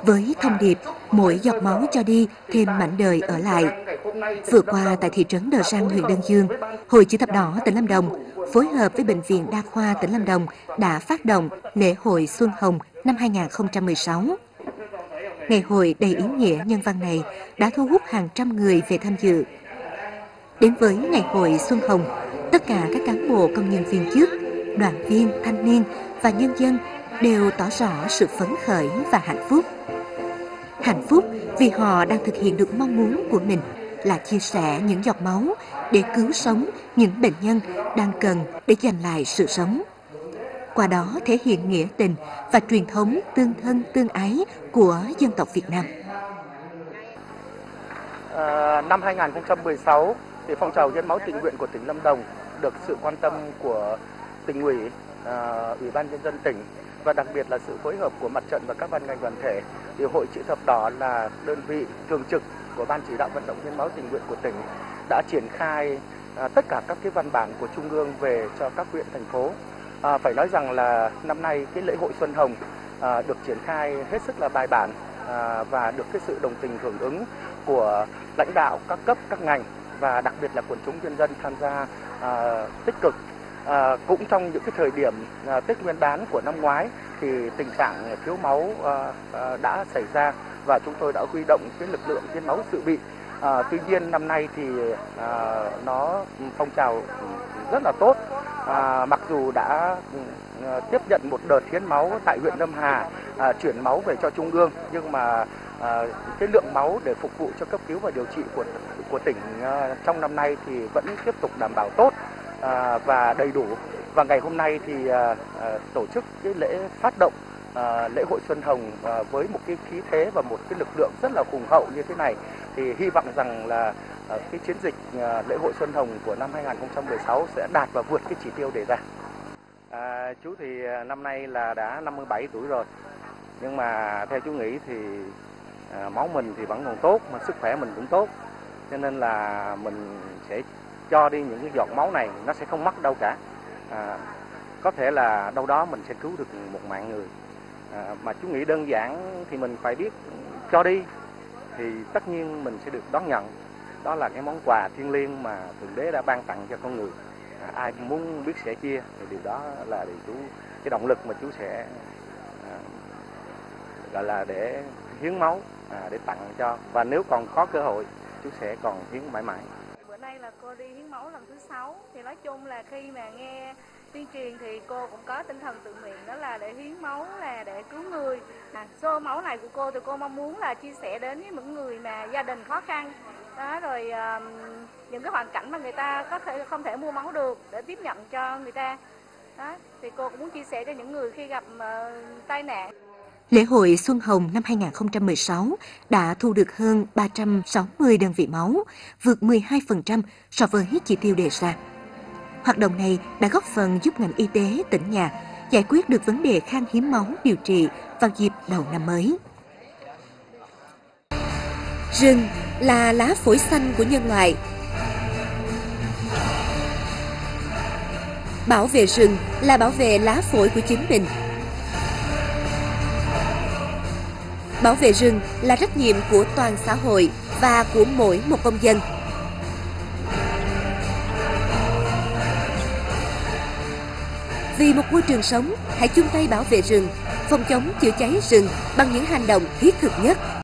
với thông điệp mỗi giọt máu cho đi thêm mảnh đời ở lại. Vừa qua tại thị trấn Đờ Răng, huyện Đơn Dương, Hội Chữ thập đỏ tỉnh Lâm Đồng phối hợp với Bệnh viện Đa khoa tỉnh Lâm Đồng đã phát động lễ hội Xuân Hồng năm 2016. Ngày hội đầy ý nghĩa nhân văn này đã thu hút hàng trăm người về tham dự. Đến với ngày hội Xuân Hồng, tất cả các cán bộ công nhân viên chức, đoàn viên, thanh niên và nhân dân đều tỏ rõ sự phấn khởi và hạnh phúc. Hạnh phúc vì họ đang thực hiện được mong muốn của mình là chia sẻ những giọt máu để cứu sống những bệnh nhân đang cần để giành lại sự sống. Qua đó thể hiện nghĩa tình và truyền thống tương thân tương ái của dân tộc Việt Nam. Năm 2016, thì phong trào hiến máu tình nguyện của tỉnh Lâm Đồng được sự quan tâm của tỉnh ủy, ủy ban nhân dân tỉnh và đặc biệt là sự phối hợp của mặt trận và các ban ngành đoàn thể. Thì Hội Chữ thập đỏ là đơn vị thường trực của ban chỉ đạo vận động hiến máu tình nguyện của tỉnh đã triển khai tất cả các cái văn bản của trung ương về cho các huyện thành phố. Phải nói rằng là năm nay cái lễ hội Xuân Hồng được triển khai hết sức là bài bản và được cái sự đồng tình hưởng ứng của lãnh đạo các cấp các ngành và đặc biệt là quần chúng nhân dân tham gia tích cực. Cũng trong những cái thời điểm Tết Nguyên đán của năm ngoái thì tình trạng thiếu máu đã xảy ra và chúng tôi đã huy động cái lực lượng hiến máu dự bị. Tuy nhiên năm nay thì nó phong trào rất là tốt. Mặc dù đã tiếp nhận một đợt hiến máu tại huyện Lâm Hà, chuyển máu về cho trung ương, nhưng mà cái lượng máu để phục vụ cho cấp cứu và điều trị của tỉnh trong năm nay thì vẫn tiếp tục đảm bảo tốt và đầy đủ. Và ngày hôm nay thì tổ chức cái lễ phát động lễ hội Xuân Hồng với một cái khí thế và một cái lực lượng rất là hùng hậu như thế này, thì hy vọng rằng là cái chiến dịch lễ hội Xuân Hồng của năm 2016 sẽ đạt và vượt cái chỉ tiêu đề ra. Chú thì năm nay là đã 57 tuổi rồi, nhưng mà theo chú nghĩ thì máu mình thì vẫn còn tốt, mà sức khỏe mình cũng tốt, cho nên là mình sẽ cho đi những cái giọt máu này, nó sẽ không mất đâu cả. Có thể là đâu đó mình sẽ cứu được một mạng người. Mà chú nghĩ đơn giản thì mình phải biết cho đi thì tất nhiên mình sẽ được đón nhận. Đó là cái món quà thiêng liêng mà Thượng Đế đã ban tặng cho con người. Ai muốn biết sẻ chia thì điều đó là điều chú, cái động lực mà chú sẽ gọi là để hiến máu để tặng cho, và nếu còn có cơ hội chú sẽ còn hiến mãi mãi. Bữa nay là cô đi hiến máu lần thứ 6, thì nói chung là khi mà nghe tuyên truyền thì cô cũng có tinh thần tự nguyện, đó là để hiến máu là để cứu người. Số máu này của cô thì cô mong muốn là chia sẻ đến với những người mà gia đình khó khăn đó, rồi những cái hoàn cảnh mà người ta không thể mua máu được để tiếp nhận cho người ta đó, thì cô cũng muốn chia sẻ cho những người khi gặp tai nạn. Lễ hội Xuân Hồng năm 2016 đã thu được hơn 360 đơn vị máu, vượt 12% so với chỉ tiêu đề ra. Hoạt động này đã góp phần giúp ngành y tế tỉnh nhà giải quyết được vấn đề khan hiếm máu điều trị vào dịp đầu năm mới. Rừng là lá phổi xanh của nhân loại. Bảo vệ rừng là bảo vệ lá phổi của chính mình. Bảo vệ rừng là trách nhiệm của toàn xã hội và của mỗi một công dân. Vì một môi trường sống, hãy chung tay bảo vệ rừng, phòng chống chữa cháy rừng bằng những hành động thiết thực nhất.